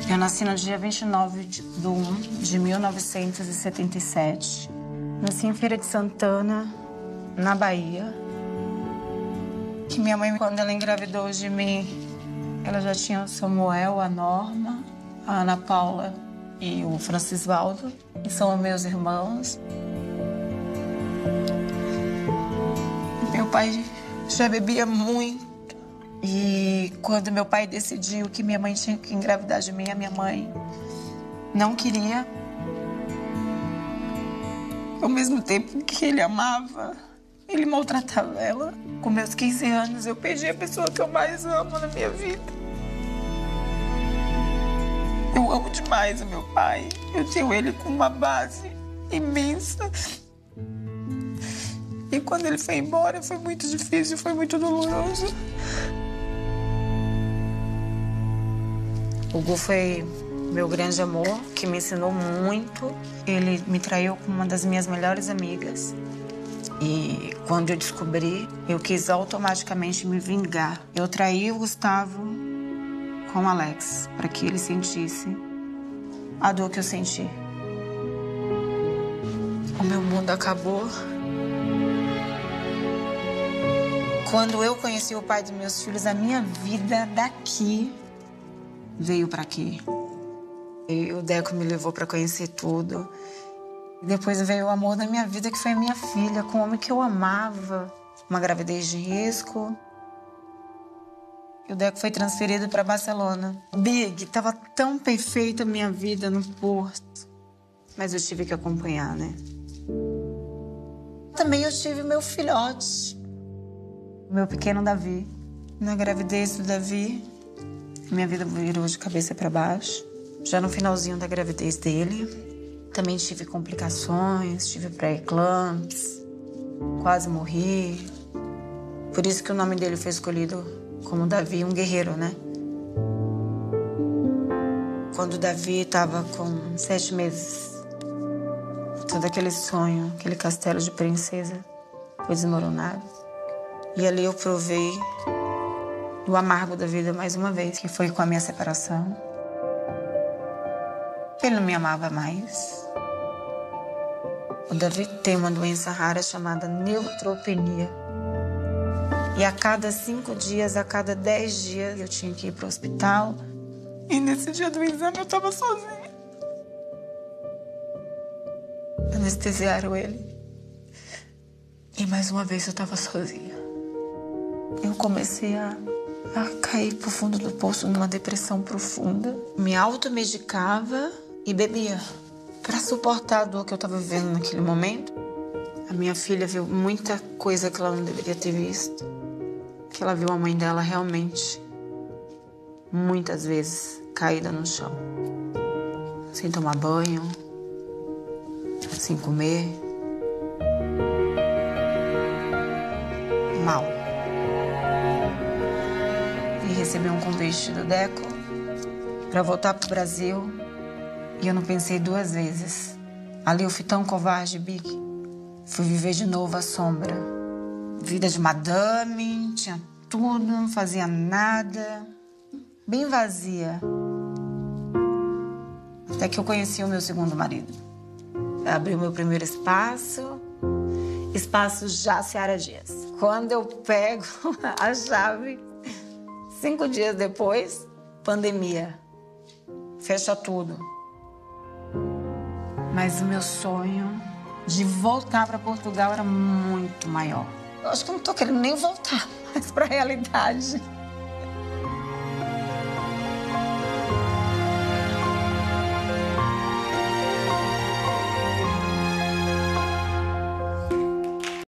Eu nasci no dia 29 de 1 de 1977. Nasci em Feira de Santana, na Bahia. Que minha mãe, quando ela engravidou de mim, ela já tinha o Samuel, a Norma, a Ana Paula e o Francisvaldo, que são meus irmãos. Meu pai já bebia muito. E quando meu pai decidiu que minha mãe tinha que engravidar de mim, a minha mãe não queria. Ao mesmo tempo que ele amava, ele maltratava ela. Com meus 15 anos, eu perdi a pessoa que eu mais amo na minha vida. Eu amo demais o meu pai. Eu tenho ele com uma base imensa. E quando ele foi embora, foi muito difícil, foi muito doloroso. O Gu foi meu grande amor, que me ensinou muito. Ele me traiu com uma das minhas melhores amigas. E quando eu descobri, eu quis automaticamente me vingar. Eu traí o Gustavo com o Alex, para que ele sentisse a dor que eu senti. O meu mundo acabou. Quando eu conheci o pai dos meus filhos, a minha vida daqui veio para aqui. E o Deco me levou para conhecer tudo. E depois veio o amor da minha vida, que foi a minha filha, com um homem que eu amava. Uma gravidez de risco. E o Deco foi transferido para Barcelona. Big, tava tão perfeita a minha vida no Porto. Mas eu tive que acompanhar, né? Também eu tive meu filhote. Meu pequeno Davi. Na gravidez do Davi, minha vida virou de cabeça para baixo. Já no finalzinho da gravidez dele, também tive complicações, tive pré-eclâmpsia, quase morri. Por isso que o nome dele foi escolhido como Davi, um guerreiro, né? Quando o Davi estava com 7 meses, todo aquele sonho, aquele castelo de princesa foi desmoronado. E ali eu provei do amargo da vida mais uma vez, que foi com a minha separação. Ele não me amava mais. O Davi tem uma doença rara chamada neutropenia. E a cada 5 dias, a cada 10 dias, eu tinha que ir para o hospital. E nesse dia do exame eu estava sozinha. Anestesiaram ele. E mais uma vez eu estava sozinha. Eu comecei a cair pro fundo do poço numa depressão profunda. Me automedicava e bebia para suportar a dor que eu estava vivendo naquele momento. A minha filha viu muita coisa que ela não deveria ter visto. Que ela viu a mãe dela realmente, muitas vezes, caída no chão. Sem tomar banho, sem comer. Mal. E recebi um convite do Deco para voltar pro Brasil. E eu não pensei 2 vezes. Ali eu fui tão covarde, Big. Fui viver de novo a sombra. Vida de madame, tinha tudo, não fazia nada. Bem vazia. Até que eu conheci o meu segundo marido. Abri o meu primeiro espaço. Espaço Jaciara Dias. Quando eu pego a chave, 5 dias depois, pandemia. Fecha tudo. Mas o meu sonho de voltar para Portugal era muito maior. Eu acho que eu não tô querendo nem voltar mais para a realidade.